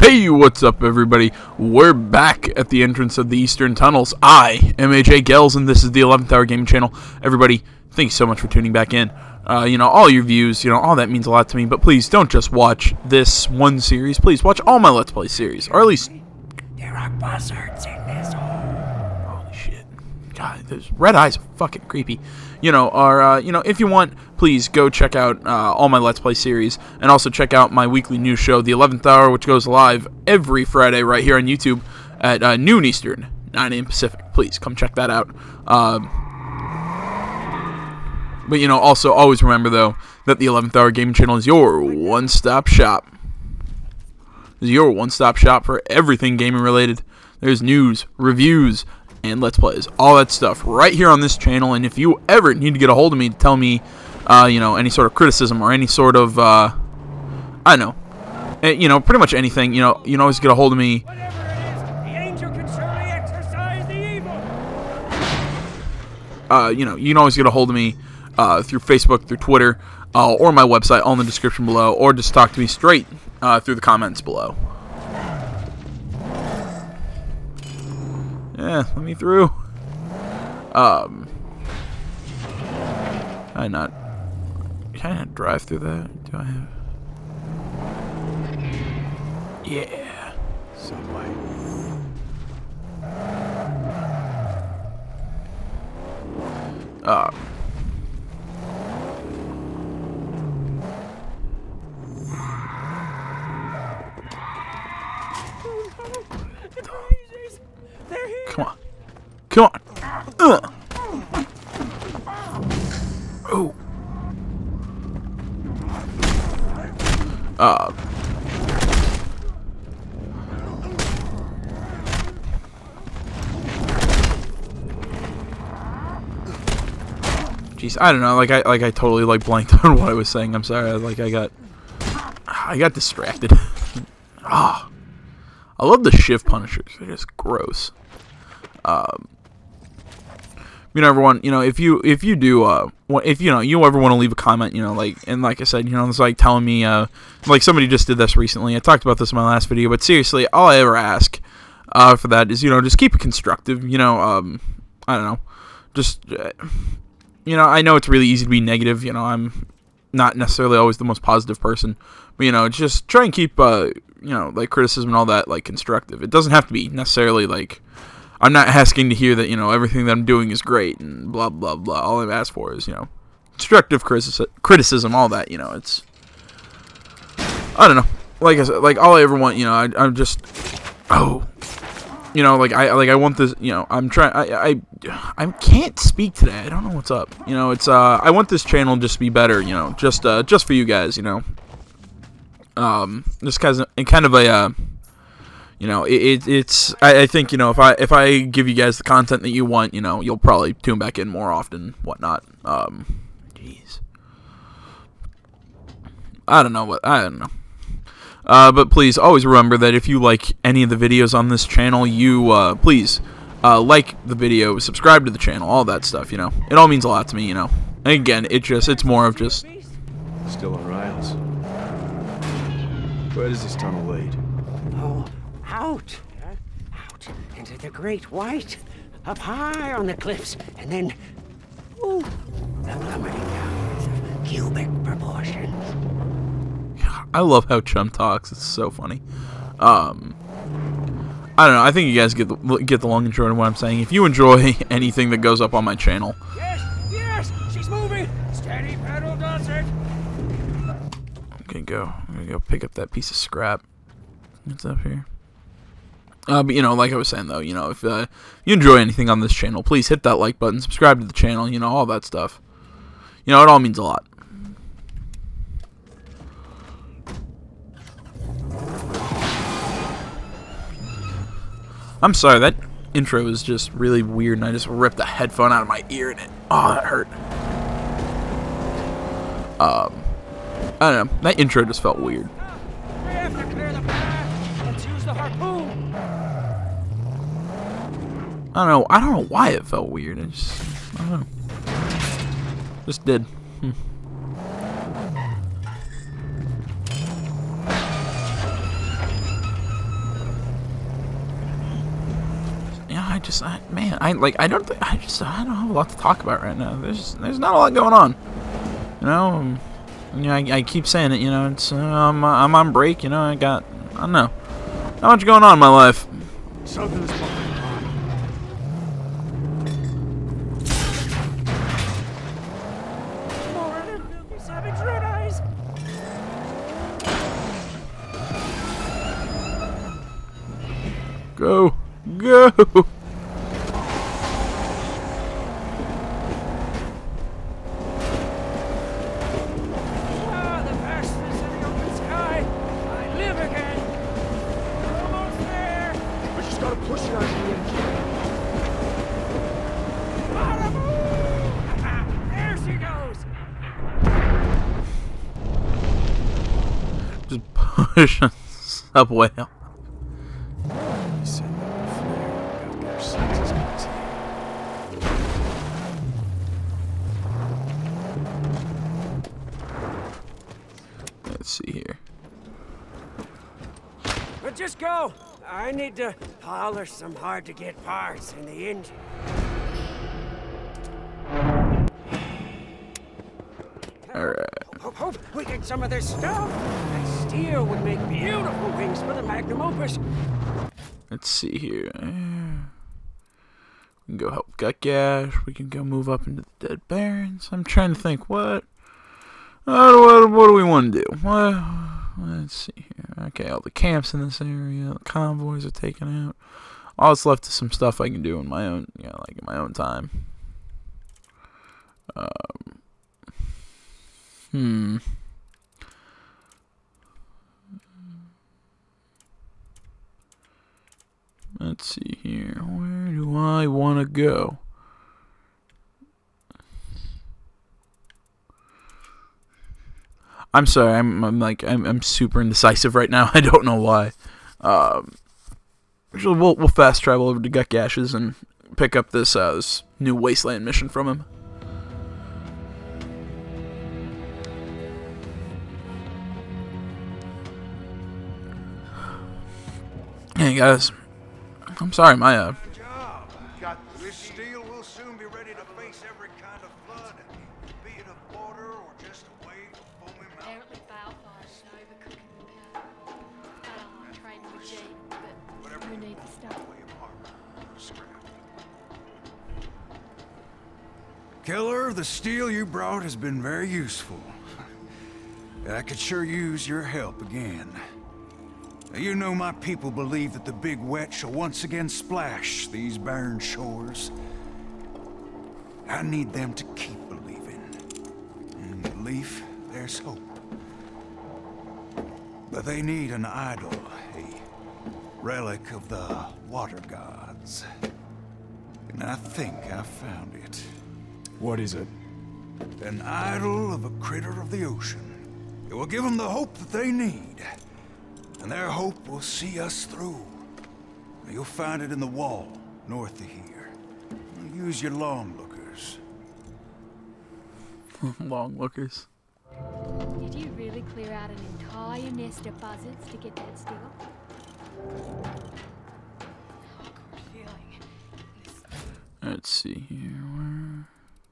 Hey, what's up, everybody? We're back at the entrance of the Eastern Tunnels. I am AJ Gels, and this is the 11th Hour Gaming Channel. Everybody, thank you so much for tuning back in. All your views, all that means a lot to me. But please, don't just watch this one series. Please, watch all my Let's Play series, or at least... There are buzzards in this hole. Holy shit. God, those red eyes are fucking creepy. If you want, please go check out all my Let's Play series, and also check out my weekly news show, The 11th Hour, which goes live every Friday right here on YouTube at noon Eastern, 9 a.m. Pacific. Please, come check that out. But also always remember, though, that the 11th Hour Gaming Channel is your one-stop shop. Is your one-stop shop for everything gaming related. There's news, reviews, and Let's Plays, all that stuff right here on this channel. And if you ever need to get a hold of me to tell me, any sort of criticism or any sort of, pretty much anything, you can always get a hold of me. Whatever it is, the angel can surely exorcise the evil. You can always get a hold of me through Facebook, through Twitter, or my website, all in the description below, or just talk to me straight through the comments below. Yeah, let me through. Can I not drive through that? Do I have? Yeah. Subway. Come on. Come on. Oh. Jeez, I don't know. I totally blanked on what I was saying. I'm sorry. I got distracted. I love the shiv punishers. They're just gross. Everyone, if you ever want to leave a comment, and like I said, it's like telling me, like somebody just did this recently. I talked about this in my last video, but seriously, all I ever ask, for that is, just keep it constructive. I don't know, just, I know it's really easy to be negative. I'm not necessarily always the most positive person, but just try and keep, criticism and all that, constructive. It doesn't have to be necessarily, I'm not asking to hear that, everything that I'm doing is great and blah, blah, blah. All I've asked for is, constructive criticism, all that, it's, I don't know. Like I said, all I ever want, I'm just, I want this, I'm trying, I can't speak today. I don't know what's up. It's, I want this channel just to be better, just for you guys, just kind of a, I think, if I give you guys the content that you want, you'll probably tune back in more often, whatnot. Jeez. I don't know. But please, always remember that if you like any of the videos on this channel, you, please, like the video, subscribe to the channel, all that stuff, It all means a lot to me, And again, it's more of just... Still on rails. Where does this tunnel lead? Oh, out into the great white, up high on the cliffs, and then, the plummeting towers of cubic proportions. I love how Chum talks. It's so funny. I don't know. I think you guys get the long and short of what I'm saying. If you enjoy anything that goes up on my channel, yes, she's moving. Steady pedal does it. I'm gonna go pick up that piece of scrap. What's up here? But like I was saying though, if you enjoy anything on this channel, please hit that like button, subscribe to the channel, all that stuff. It all means a lot. I'm sorry, that intro is just really weird, and I just ripped a headphone out of my ear, and that hurt. I don't know, that intro just felt weird. We have to clear the path. Let's use the harpoon. I don't know why it felt weird. I don't know. Just did. man, I don't have a lot to talk about right now. There's not a lot going on. You know, I keep saying it. You know, it's I'm on break. You know, I don't know, not much going on in my life. Something's behind. Go, go. Ah, the fastness of the open sky. I live again. We're almost there. We just gotta push it out to the edge. There she goes. Just push up whale. He said that the flare got their senses continued. Let's see here. But just go. I need to polish some hard-to-get parts in the engine. Alright. Hope we get some of this stuff. That steel would make beautiful wings for the magnum opus. Let's see here. We can go help Gutgash. We can go move up into the Dead Barrens. I'm trying to think what do we want to do? Let's see here. Okay, all the camps in this area, the convoys are taken out. All that's left is some stuff I can do in my own, like in my own time. Let's see here. Where do I want to go? I'm sorry. I'm super indecisive right now. I don't know why. Actually, we'll fast travel over to Gutgash's and pick up this new Wasteland mission from him. Hey guys, I'm sorry, my Good job. This steel will soon be ready to face every kind of flood, be it a border or just a wave of foaming mountain. Apparently wildfires and overcooking the power. I'm trading with Jade, but Whatever we you need to stop. way of armor or scrap. Killer, the steel you brought has been very useful. I could sure use your help again. You know my people believe that the big wet shall once again splash these barren shores. I need them to keep believing. In belief, there's hope. But they need an idol, a relic of the water gods. And I think I found it. What is it? An idol of a critter of the ocean. It will give them the hope that they need. And their hope will see us through. You'll find it in the wall, north of here. Use your long lookers. long lookers. Did you really clear out an entire nest of buzzards to get that steel? Awkward feeling. Let's see here. Where?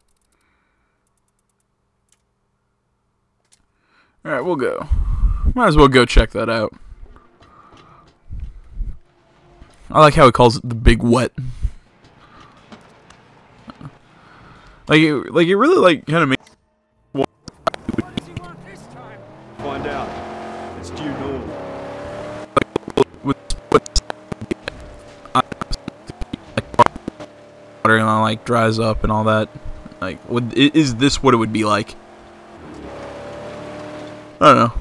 All right, we'll go. Might as well go check that out. I like how he calls it the big wet. Like it really kind of makes. What does he want this time? Find out. It's due north. Water and like dries up and all that. Like, is this what it would be like? I don't know.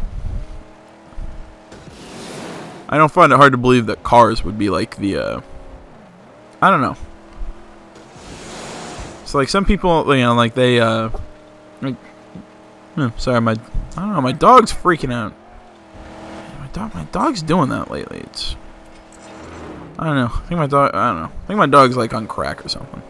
I don't find it hard to believe that cars would be like the, I don't know. It's like some people, like they, like, sorry, I don't know, my dog's freaking out. My dog's doing that lately. It's, I don't know. I think my dog's like on crack or something.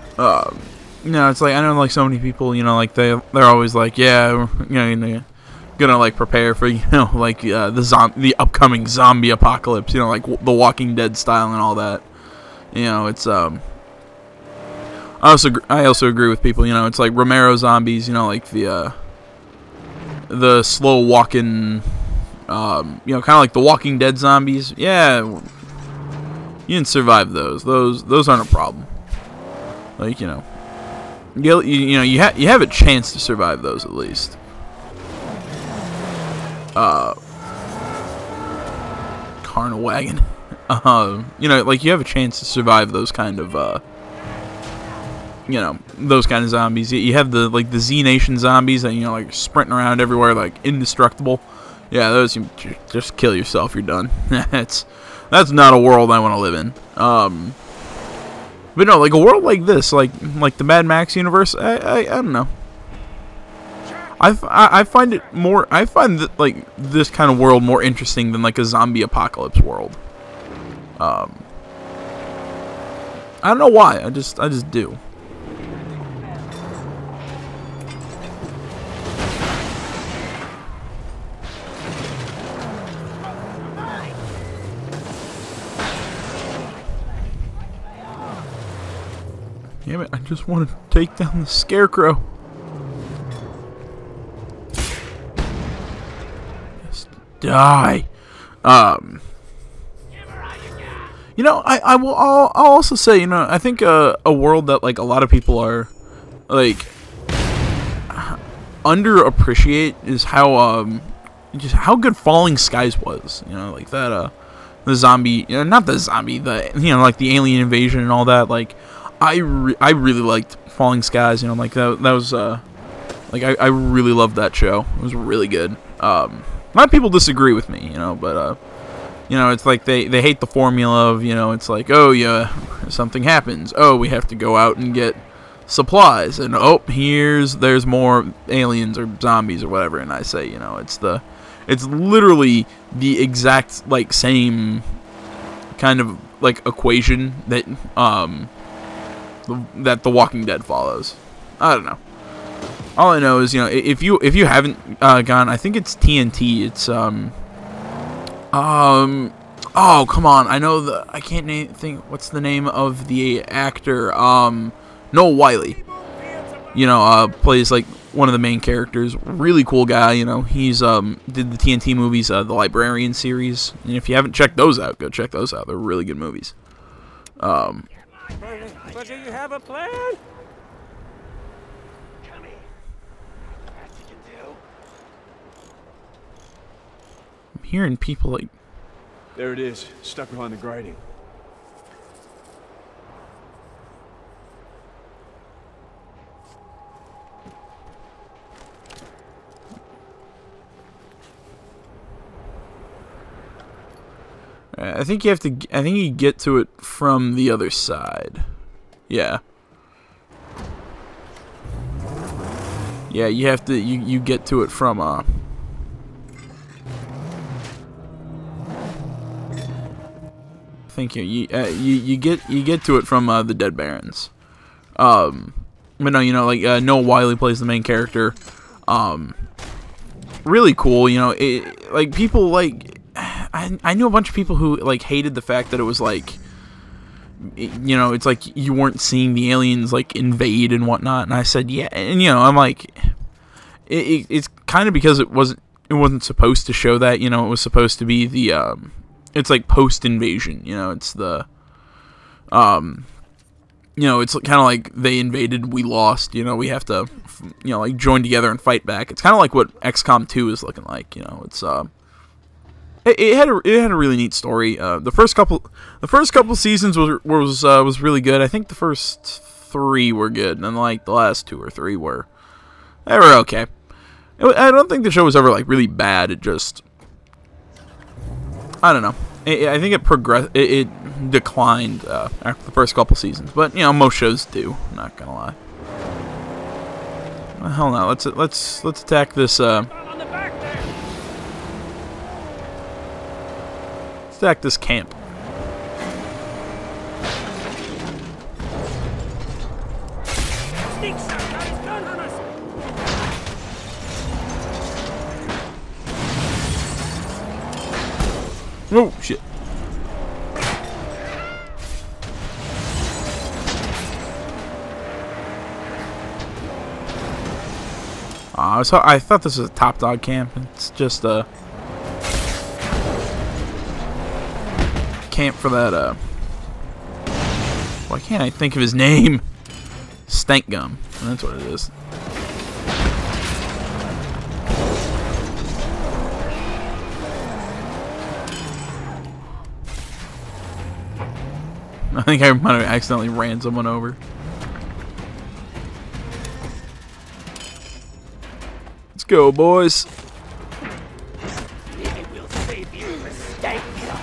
They're over. No, it's like I know like so many people, like they're always like, yeah, gonna like prepare for like the upcoming zombie apocalypse, like the Walking Dead style and all that. It's I also agree with people. It's like Romero zombies. Like the slow walking. Kind of like the Walking Dead zombies. Yeah, you can survive those. Those aren't a problem. Like you have a chance to survive those at least. Carnal wagon. Like you have a chance to survive those kind of those kind of zombies. You have the Z Nation zombies that like sprinting around everywhere like indestructible. Yeah, those you just kill yourself. You're done. That's not a world I want to live in. But no, like a world like this, like the Mad Max universe. I don't know. I find it more. I find that like this kind of world more interesting than like a zombie apocalypse world. I don't know why. I just do. Damn it, I just want to take down the Scarecrow. Just die. I'll also say, I think a world that like a lot of people are like underappreciate is how just how good Falling Skies was. Like that the zombie, not the zombie, the like the alien invasion and all that. Like I really liked Falling Skies. Like that was like I really loved that show. It was really good. A lot of people disagree with me, but it's like they hate the formula of, it's like, oh yeah, something happens. Oh, we have to go out and get supplies, and oh, there's more aliens or zombies or whatever. And I say, it's literally the exact like same kind of like equation that that The Walking Dead follows. I don't know. All I know is, if you haven't gone, I think it's TNT. It's oh, come on. I know I can't think what's the name of the actor. Noah Wiley. Plays like one of the main characters. Really cool guy. He's did the TNT movies, the Librarian series. And if you haven't checked those out, go check those out. They're really good movies. But do you have a plan? I'm hearing people like. There it is, stuck behind the grating. I think you get to it from the other side. Yeah. Yeah, you have to. You get to it from I think you get to it from the Dead Barons. But no, like Noah Wiley plays the main character. Really cool. Like people like. I knew a bunch of people who like hated the fact that it was like, it's like you weren't seeing the aliens like invade and whatnot. And I said, yeah, and I'm like, it's kind of because it wasn't supposed to show that. It was supposed to be the it's like post invasion. It's the it's kind of like they invaded, we lost. We have to like join together and fight back. It's kind of like what XCOM 2 is looking like. It's It had a really neat story. The first couple seasons was really good. I think the first 3 were good, and then like the last 2 or 3 were okay. I don't think the show was ever like really bad. It just, I don't know. I think it progressed. It declined after the first couple seasons, but most shows do. I'm not gonna lie. Well, hell no. Let's attack this. Attack this camp. Oh, shit. I thought this was a Top Dog camp. It's just a camp for that, why can't I think of his name? Stank Gum. That's what it is. I think I might have accidentally ran someone over. Let's go, boys. I will save you, mistake.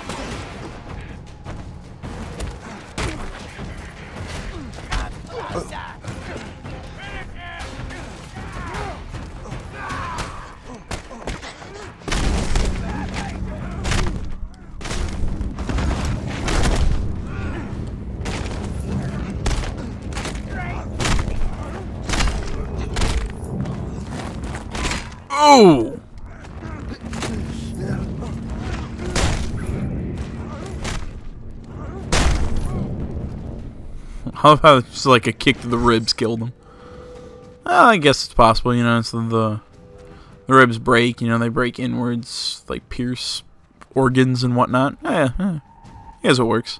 Oh! I love how it's just like a kick to the ribs killed him. Well, I guess it's possible, you know. It's the ribs break, you know, they break inwards, like pierce organs and whatnot. Yeah, I guess it works.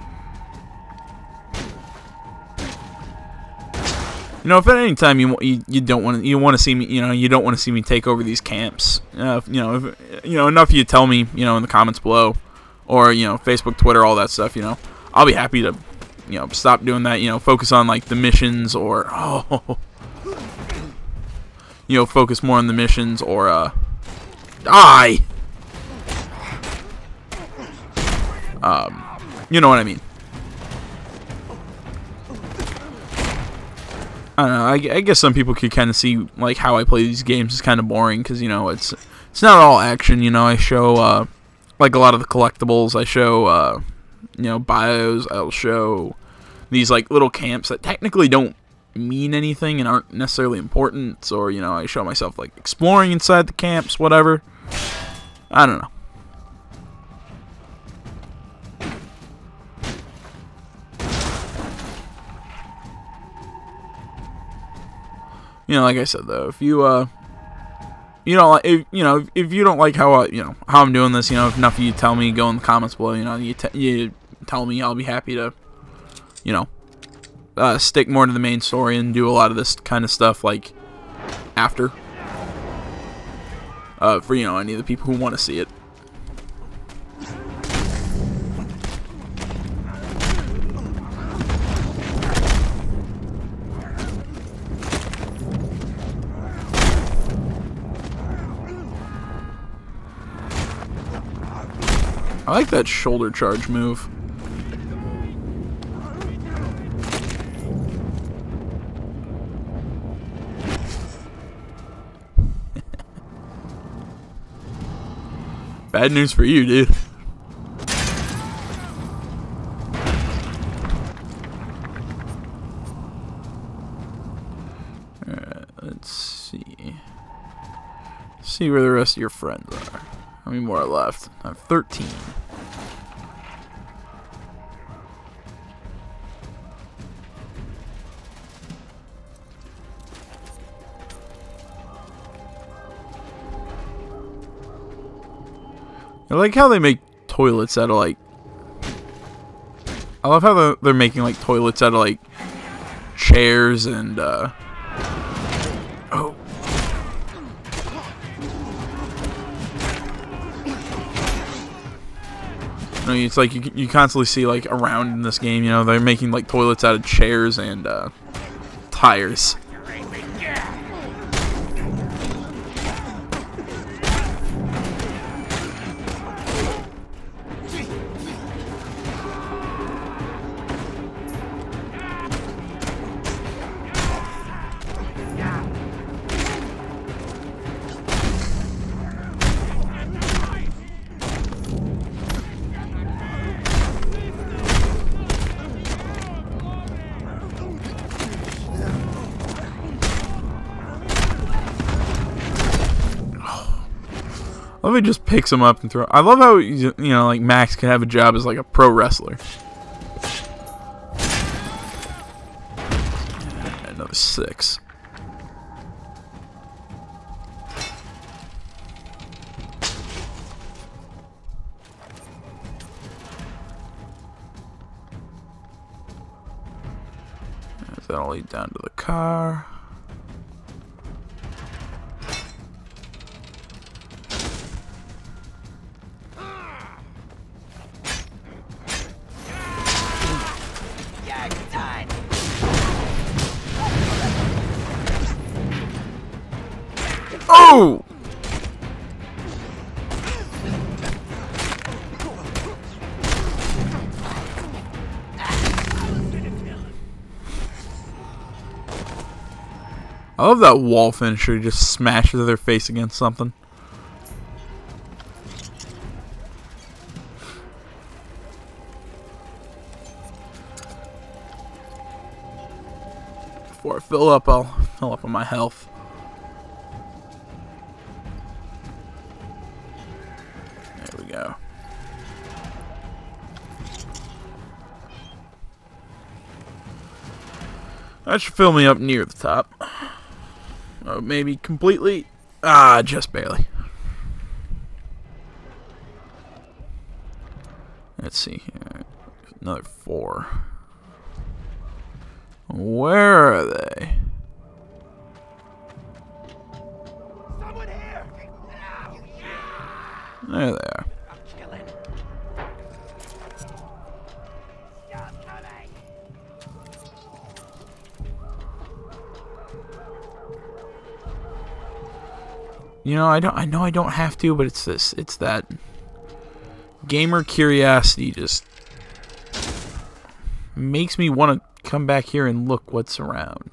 You know, if at any time you don't want to see me, you know, you don't want to see me take over these camps. You know, if, you know, enough of you tell me, you know, in the comments below, or you know, Facebook, Twitter, all that stuff. You know, I'll be happy to, you know, stop doing that. You know, focus on like the missions, or you know, focus more on the missions, or die. You know what I mean. I don't know. I guess some people could kind of see like how I play these games is kind of boring because, you know, it's not all action. You know, I show like a lot of the collectibles. I show you know, bios. I'll show these like little camps that technically don't mean anything and aren't necessarily important. Or, you know, I show myself like exploring inside the camps, whatever. I don't know. You know, like I said though, if you you don't like, if you don't like how how I'm doing this, you know, if enough of you tell me, go in the comments below. You know, you tell me, I'll be happy to, you know, stick more to the main story and do a lot of this kind of stuff like after. For, you know, any of the people who want to see it. I like that shoulder charge move. Bad news for you, dude. Alright, let's see. See where the rest of your friends are. How many more are left? I have 13. I like how they make toilets out of like... I love how they're making like toilets out of like chairs and oh. No, it's like you constantly see like around in this game, you know, they're making like toilets out of chairs and tires. I love he just picks him up and throw. I love how, you know, like Max can have a job as like a pro wrestler. Another 6. That'll lead down to the car. Oh! I love that wall finisher. He just smashes their face against something. Before I fill up, I'll fill up on my health. There we go. That should fill me up near the top. Oh, maybe completely. Ah, just barely. Let's see here. Another 4. Where are they? There they are. You know, I know I don't have to, but it's that gamer curiosity just makes me want to come back here and look what's around.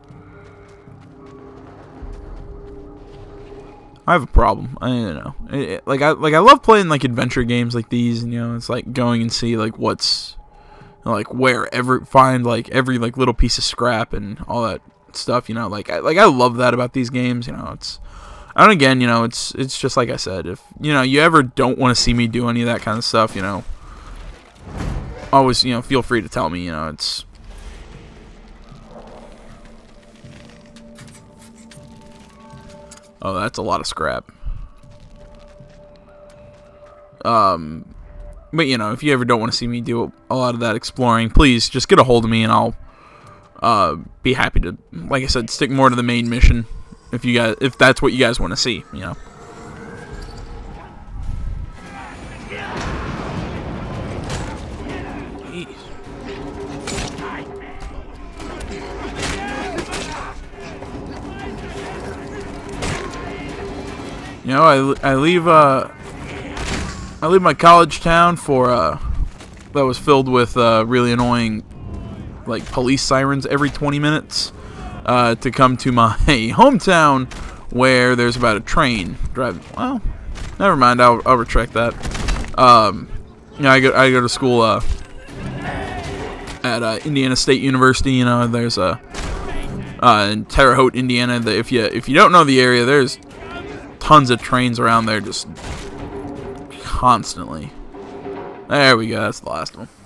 I have a problem. I don't know. I love playing like adventure games like these, and you know, it's like going and see like what's like find like every like little piece of scrap and all that stuff. You know, I love that about these games. You know, it's. And again, you know, it's just like I said. If you know you ever don't want to see me do any of that kind of stuff, you know, always feel free to tell me. You know, it's. Oh, that's a lot of scrap. But you know, if you ever don't want to see me do a lot of that exploring, please just get a hold of me, and I'll be happy to, like I said, stick more to the main mission. If that's what you guys want to see, you know. Jeez. You know, I leave my college town for that was filled with really annoying like police sirens every 20 minutes. To come to my hometown where there's about a train driving. Well, never mind. I'll retract that. You know, I go to school at Indiana State University. You know, there's in Terre Haute, Indiana. If you don't know the area, there's tons of trains around there just constantly. There we go. That's the last one.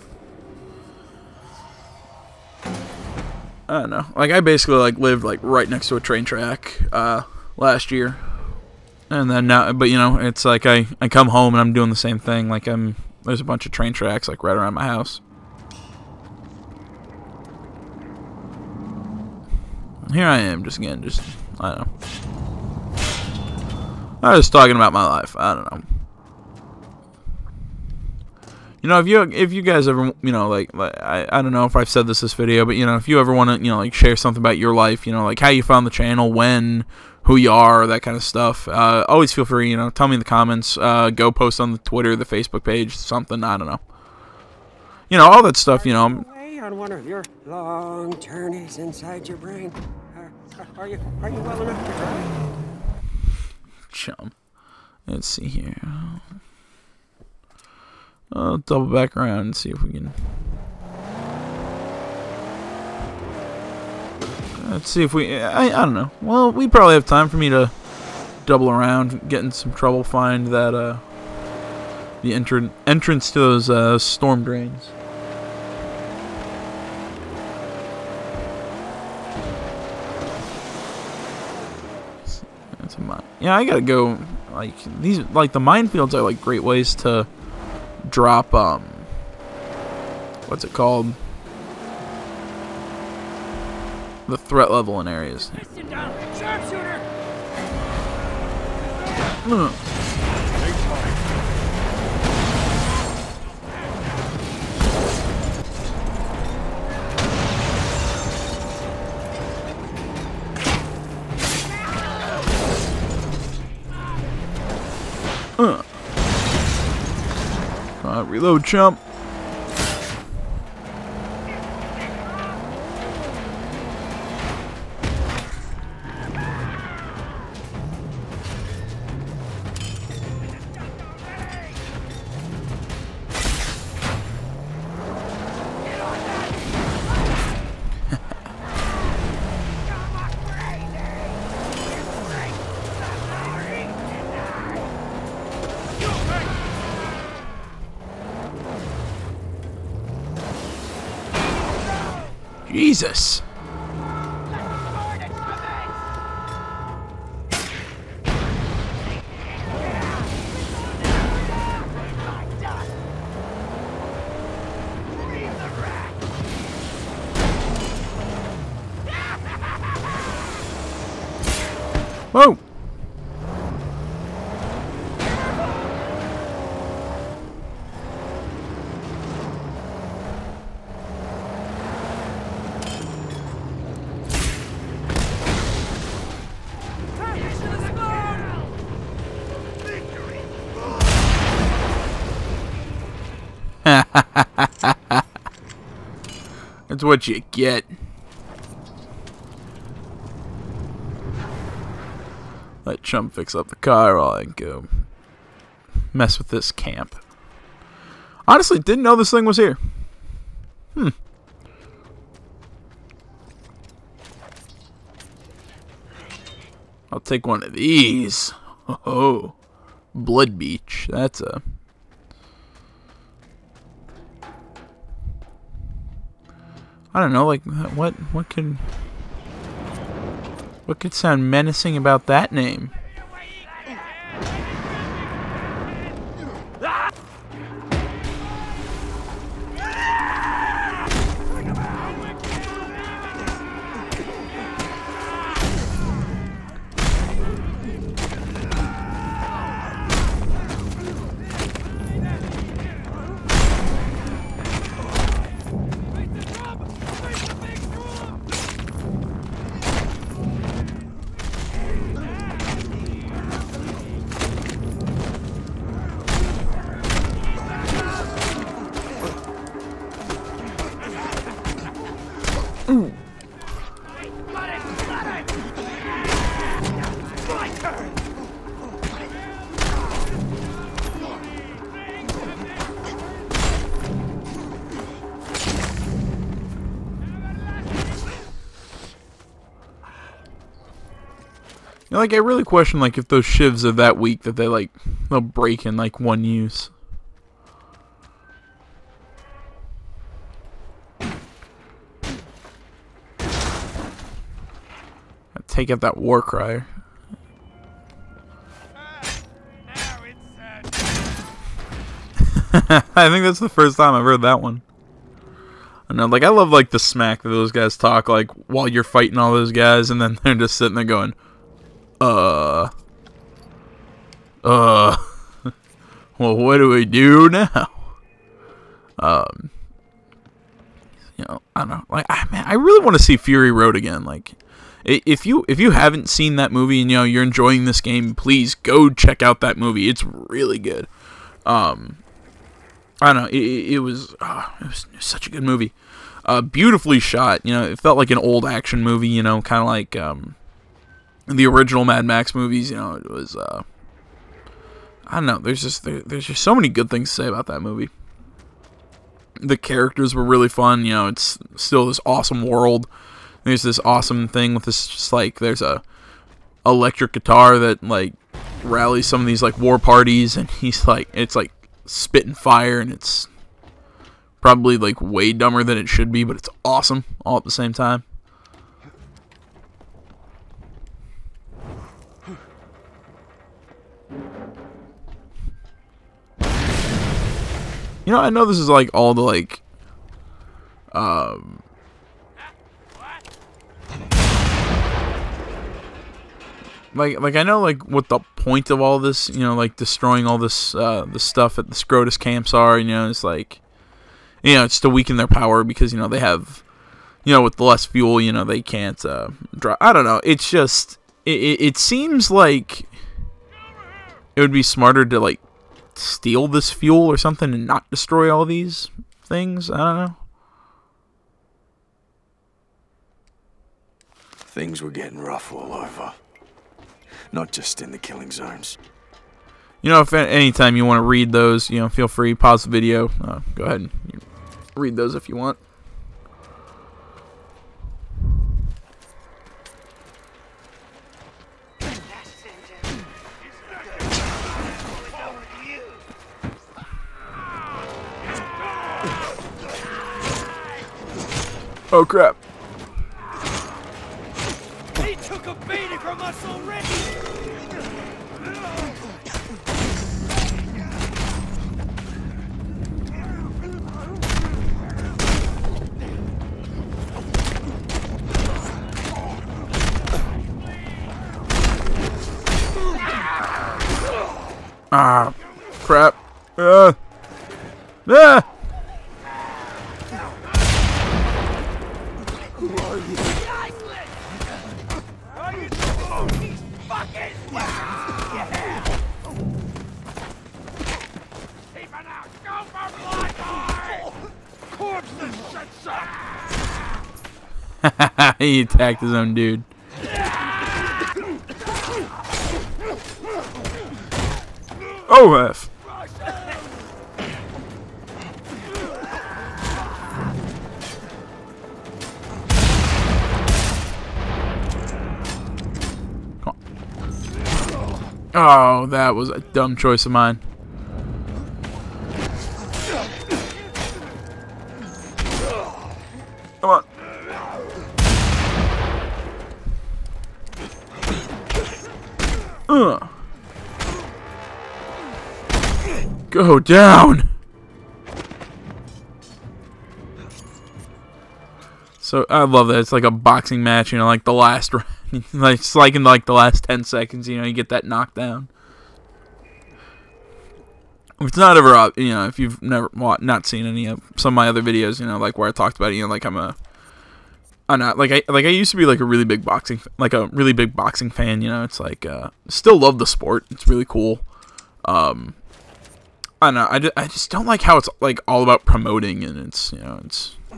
I don't know. Like I basically lived right next to a train track last year, and then now, but you know, it's like I come home and I'm doing the same thing. Like there's a bunch of train tracks like right around my house. Here I am, just I don't know. I was talking about my life. I don't know. You know, if you guys ever, you know, I don't know if I've said this video, but you know, if you ever want to, you know, like share something about your life, you know, like how you found the channel, when, who you are, that kind of stuff, always feel free, you know, tell me in the comments, go post on the Twitter, the Facebook page, something, I don't know. You know, all that stuff, you know. Away on one of your long journeys inside your brain. Are you well enough to drive? Chum. Let's see here. I'll double back around and see if we can. Let's see if we. I don't know. Well, we probably have time for me to double around, get in some trouble, find that the entrance to those storm drains. That's a mine. Yeah, I gotta go. Like these, like the minefields are like great ways to drop. What's it called? The threat level in areas. Sharpshooter! Reload, chump. Jesus. Whoa. That's what you get. Let Chump fix up the car while I go mess with this camp. Honestly, didn't know this thing was here. I'll take one of these. Oh, Blood Beach. That's a... I don't know, like, what could sound menacing about that name? Ooh. You know, like, I really question, like, if those shivs are that weak that they'll break in, like, one use. Take out that war cry. I think that's the first time I've heard that one. I know, like, I love, like, the smack that those guys talk, like, while you're fighting all those guys, and then they're just sitting there going, well, what do we do now? You know, I don't know, like, man, I really want to see Fury Road again, like, if you haven't seen that movie and, you know, you're enjoying this game, please go check out that movie. It's really good. I don't know. It was such a good movie. Beautifully shot. You know, it felt like an old action movie. You know, kind of like the original Mad Max movies. You know, it was. I don't know. There's just so many good things to say about that movie. The characters were really fun. You know, it's still this awesome world. There's this awesome thing with this, just like, there's a electric guitar that like rallies some of these like war parties, and he's like, it's like spitting fire, and it's probably like way dumber than it should be, but it's awesome all at the same time. You know, I know this is like all the like like I know like what the point of all this, you know, like destroying all this the stuff at the Scrotus camps are, you know, it's like, you know, it's to weaken their power because, you know, they have, you know, with the less fuel, you know, they can't drive. I don't know, it's just it seems like it would be smarter to like steal this fuel or something and not destroy all these things. I don't know. Things were getting rough all over. Not just in the killing zones. You know, if anytime you want to read those, you know, feel free, pause the video, go ahead and read those if you want. Oh crap. He took a beating from us already! Ah, crap. Ah. He attacked his own dude. Oh, F. Come on. Oh, that was a dumb choice of mine. Come on. Go down. So I love that it's like a boxing match, you know, like the last round, like it's like in like the last 10 seconds, you know, you get that knockdown. If it's not ever, you know, if you've never not seen any of some of my other videos, you know, like where I talked about it, you know, like I'm not like I used to be like a really big boxing fan, you know. It's like still love the sport. It's really cool. I don't know. I just don't like how it's like all about promoting, and it's, you know,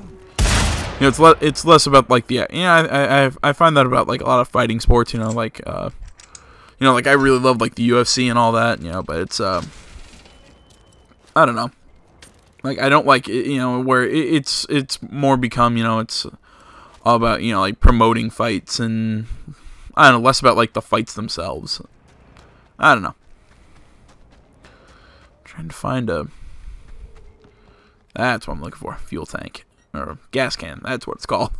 it's less about like the, you know, I find that about like a lot of fighting sports, you know, like you know, like I really love like the UFC and all that, you know, but it's I don't know. Like I don't like it, you know, where it's more become, you know, it's all about, you know, like promoting fights, and I don't know, less about like the fights themselves. I don't know. Trying to find a, that's what I'm looking for. Fuel tank or gas can. That's what it's called.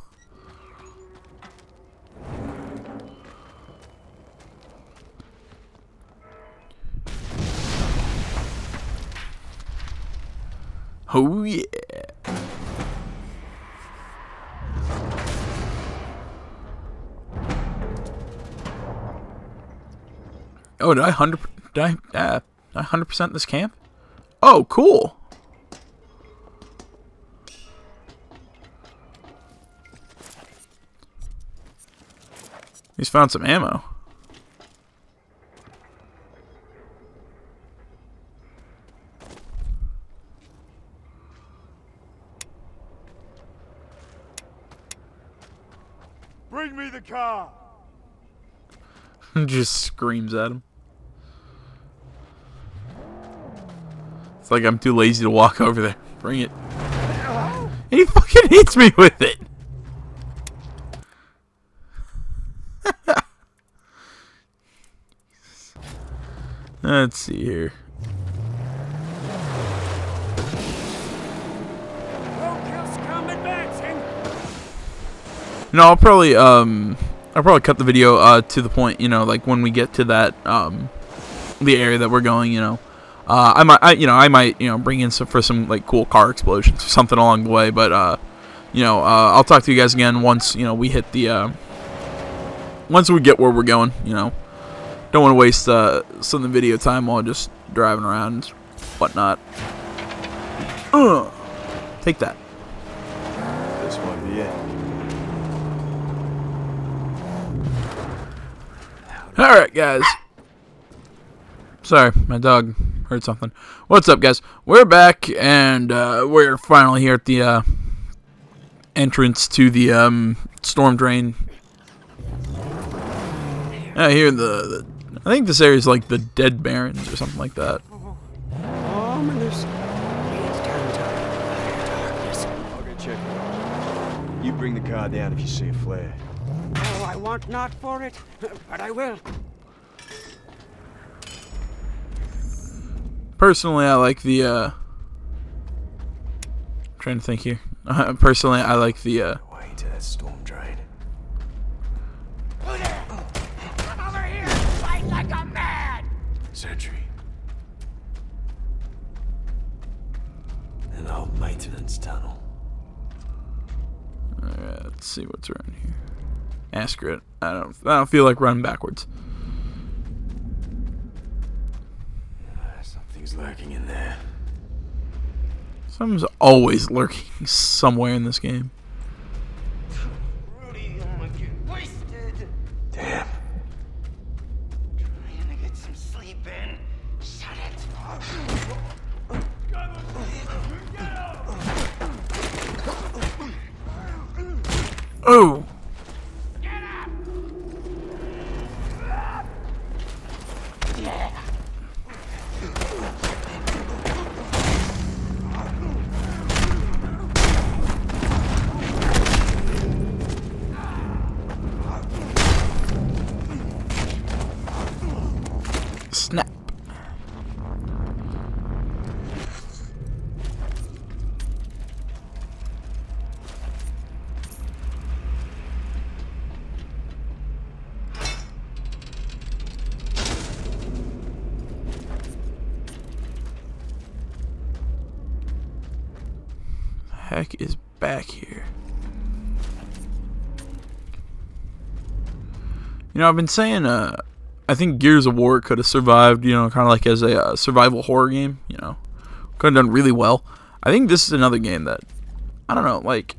Oh yeah. Oh, did I 100% this camp? Oh, cool. He's found some ammo. Bring me the car! Just screams at him. It's like I'm too lazy to walk over there. Bring it. And he fucking hits me with it. Let's see here. Roadkill's come advancing. No, I'll probably cut the video to the point, you know, like when we get to that the area that we're going, you know. I might bring in some like cool car explosions or something along the way, but I'll talk to you guys again once, you know, we hit the once we get where we're going, you know. Don't want to waste some of the video time while just driving around and whatnot. Take that. This might be it. Alright, guys. Sorry, my dog heard something. What's up, guys? We're back, and we're finally here at the entrance to the storm drain. Here, I think this area is like the Dead Barrens or something like that. Ominous. It's time to darkness. I'll go check it out. You bring the car down if you see a flare. Oh, I want not for it, but I will. Personally, I like the I'm trying to think here. Personally, I like the Way to that storm drain. Who there? I'm over here. Fight like a man. Sentry. An old maintenance tunnel. Alright, let's see what's around here. Askrit. I don't feel like running backwards. Something's lurking in there. Something's always lurking somewhere in this game. Rudy, I'm gonna get wasted. Damn. Trying to get some sleep in. Shut it. Oh! Snap. Heck is back here. You know, I've been saying I think Gears of War could have survived, you know, kind of like as a survival horror game, you know. Could have done really well. I think this is another game that, I don't know, like,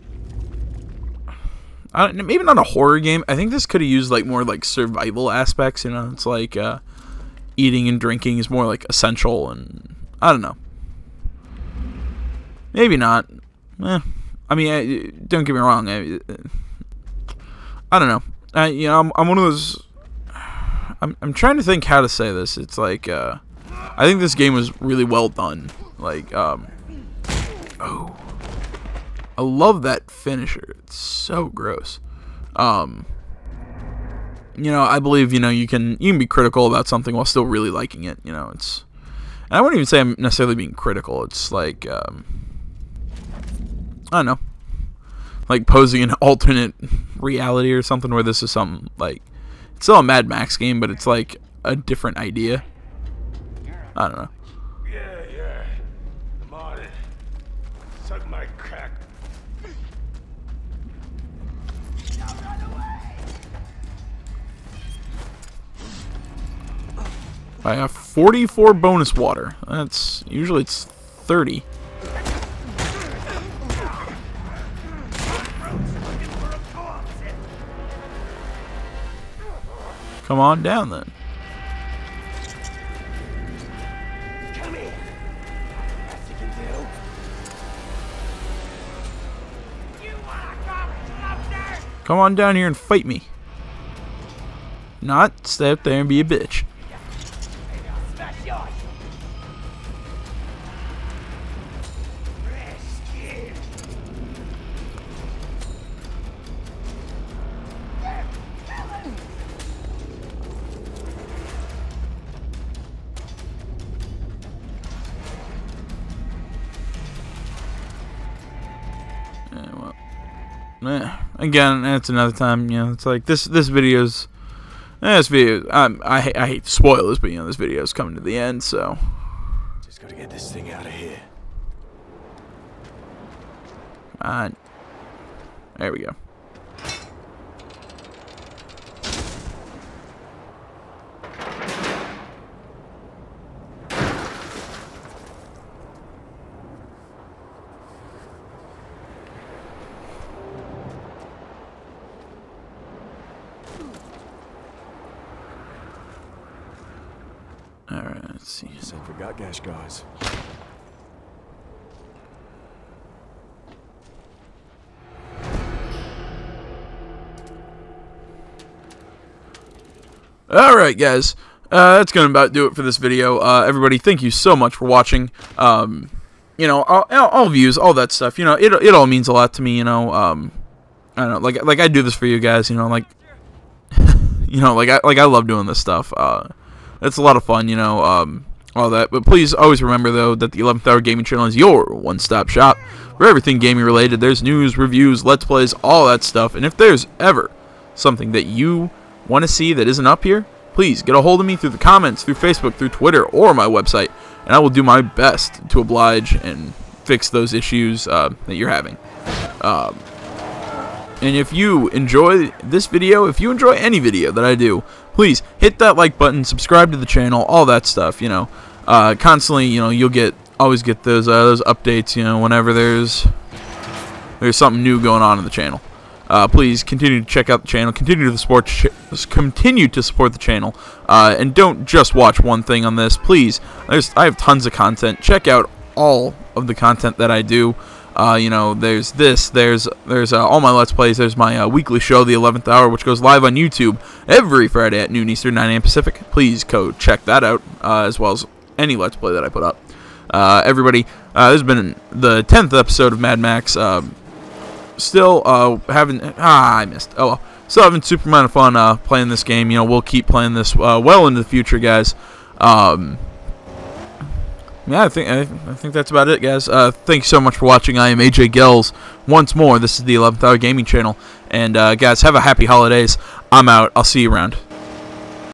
maybe not a horror game. I think this could have used, like, more, like, survival aspects, you know. It's like eating and drinking is more, like, essential, and I don't know. Maybe not. I mean, don't get me wrong. I don't know. You know, I'm one of those... I'm trying to think how to say this. It's like, I think this game was really well done. Like, oh. I love that finisher. It's so gross. You know, I believe, you know, you can be critical about something while still really liking it. You know, it's... And I wouldn't even say I'm necessarily being critical. It's like, I don't know. Like posing an alternate reality or something where this is something, like... It's still a Mad Max game, but it's like a different idea. I don't know. Yeah. I'm on it. Suck my crack. Don't run away. I have 44 bonus water. That's usually it's 30. Come on down then. Come here. Best you can do. You wanna come closer? Come on down here and fight me. Not stay up there and be a bitch. Maybe I'll smash yours. Rescue. Again, that's another time. You know, it's like this video's. This video, I hate to spoil this, but you know this video is coming to the end, so Just gotta get this thing out of here. There we go. Alright, let's see. Same for Gatgash guys. Alright, guys. That's going to about do it for this video. Everybody, thank you so much for watching. You know, all views, all that stuff. You know, it all means a lot to me, you know. I don't know, like I do this for you guys, you know, like you know, like I love doing this stuff. It's a lot of fun, you know, all that. But please always remember, though, that the 11th Hour Gaming channel is your one-stop shop for everything gaming related. There's news, reviews, let's plays, all that stuff. And if there's ever something that you want to see that isn't up here, please get a hold of me through the comments, through Facebook, through Twitter, or my website, and I will do my best to oblige and fix those issues that you're having. And if you enjoy this video, if you enjoy any video that I do, please hit that like button, subscribe to the channel, all that stuff, you know. Constantly, you know, you'll always get those updates, you know, whenever there's something new going on in the channel. Please continue to check out the channel, continue to support the channel, and don't just watch one thing on this. Please, I have tons of content. Check out all of the content that I do. You know, there's all my Let's Plays. There's my weekly show, The 11th Hour, which goes live on YouTube every Friday at noon Eastern, 9 a.m. Pacific. Please go check that out, as well as any Let's Play that I put up. Everybody, this has been the 10th episode of Mad Max. Still I missed. Oh well. Still having super amount of fun playing this game. You know, we'll keep playing this well into the future, guys. Yeah, I think that's about it, guys. Thanks so much for watching. I am AJ Gills. Once more, this is the 11th Hour Gaming channel. And guys, have a happy holidays. I'm out. I'll see you around.